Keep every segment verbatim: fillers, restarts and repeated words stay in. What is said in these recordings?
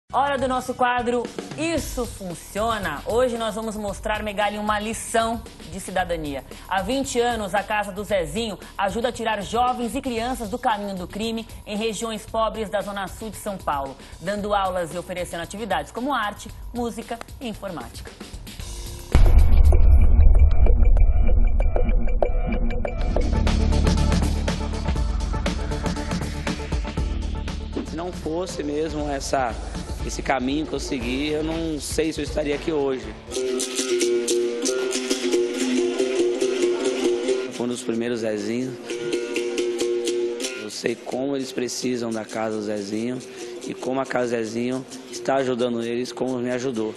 Hora do nosso quadro Isso Funciona. Hoje nós vamos mostrar, Megali, uma lição de cidadania. Há vinte anos, a Casa do Zezinho ajuda a tirar jovens e crianças do caminho do crime em regiões pobres da Zona Sul de São Paulo, dando aulas e oferecendo atividades como arte, música e informática. Se não fosse mesmo essa... esse caminho que eu segui, eu não sei se eu estaria aqui hoje. Foi um dos primeiros Zezinho. Eu sei como eles precisam da Casa do Zezinho e como a Casa do Zezinho está ajudando eles, como me ajudou.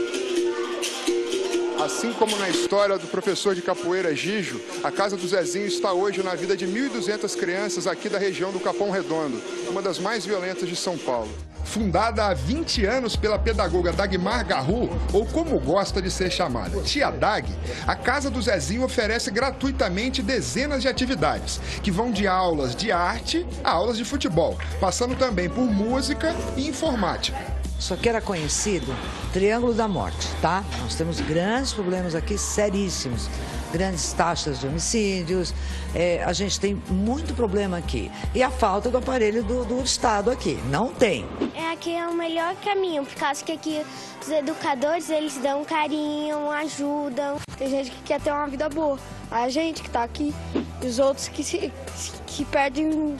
Assim como na história do professor de capoeira Gijo, a Casa do Zezinho está hoje na vida de mil e duzentas crianças aqui da região do Capão Redondo, uma das mais violentas de São Paulo. Fundada há vinte anos pela pedagoga Dagmar Garru, ou como gosta de ser chamada, Tia Dag, a Casa do Zezinho oferece gratuitamente dezenas de atividades, que vão de aulas de arte a aulas de futebol, passando também por música e informática. Isso aqui era conhecido Triângulo da Morte, tá? Nós temos grandes problemas aqui, seríssimos. Grandes taxas de homicídios, é, a gente tem muito problema aqui. E a falta do aparelho do, do Estado aqui, não tem. É, aqui é o melhor caminho, por causa que aqui os educadores, eles dão carinho, ajudam. Tem gente que quer ter uma vida boa, a gente que tá aqui, e os outros que, se, que perdem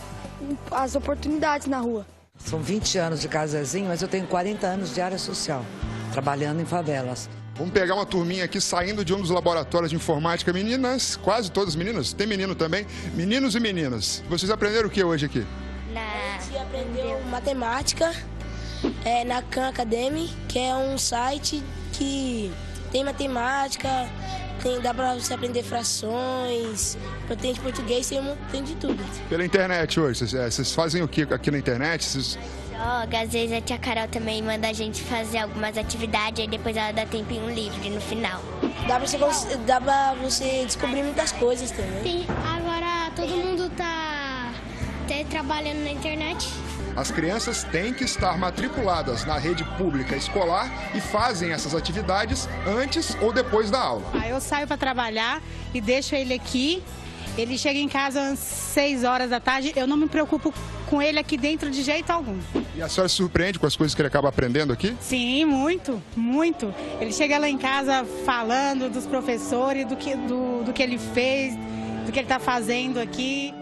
as oportunidades na rua. São vinte anos de Casa Zezinho, mas eu tenho quarenta anos de área social, trabalhando em favelas. Vamos pegar uma turminha aqui saindo de um dos laboratórios de informática. Meninas, quase todas meninas, tem menino também. Meninos e meninas, vocês aprenderam o que hoje aqui? A gente aprendeu matemática é, na Khan Academy, que é um site que tem matemática, tem, dá para você aprender frações, tem de português, tem, tem de tudo. Pela internet hoje, vocês, é, vocês fazem o que aqui na internet? Vocês... Às vezes a tia Carol também manda a gente fazer algumas atividades e depois ela dá tempinho livre no final. Dá pra você, dá pra você descobrir muitas coisas também. Sim, agora todo mundo tá até trabalhando na internet. As crianças têm que estar matriculadas na rede pública escolar e fazem essas atividades antes ou depois da aula. Aí eu saio para trabalhar e deixo ele aqui. Ele chega em casa às seis horas da tarde, eu não me preocupo com ele aqui dentro de jeito algum. E a senhora se surpreende com as coisas que ele acaba aprendendo aqui? Sim, muito, muito. Ele chega lá em casa falando dos professores, do que, do, do que ele fez, do que ele está fazendo aqui.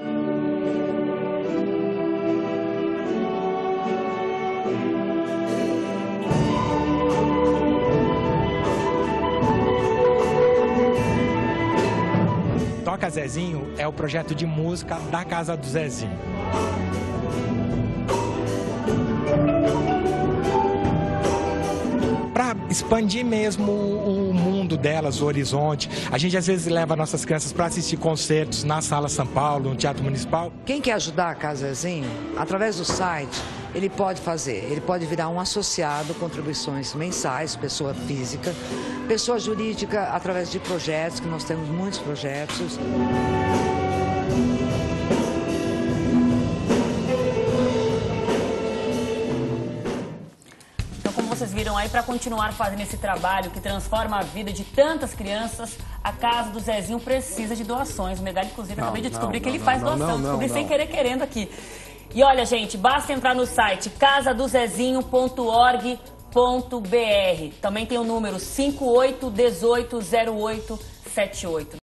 Toca Zezinho é o projeto de música da Casa do Zezinho. Para expandir mesmo o mundo delas, o horizonte, a gente às vezes leva nossas crianças para assistir concertos na Sala São Paulo, no Teatro Municipal. Quem quer ajudar a Casa Zezinho, através do site, ele pode fazer, ele pode virar um associado, contribuições mensais, pessoa física, pessoa jurídica, através de projetos, que nós temos muitos projetos. Então, como vocês viram aí, para continuar fazendo esse trabalho que transforma a vida de tantas crianças, a Casa do Zezinho precisa de doações. O Megali, inclusive, acabei de descobrir não, que ele não, faz não, doação. não, não, Descobri não. sem querer, querendo aqui. E olha, gente, basta entrar no site casa do zezinho ponto org ponto br. Também tem o número cinco oito um oito zero oito sete oito.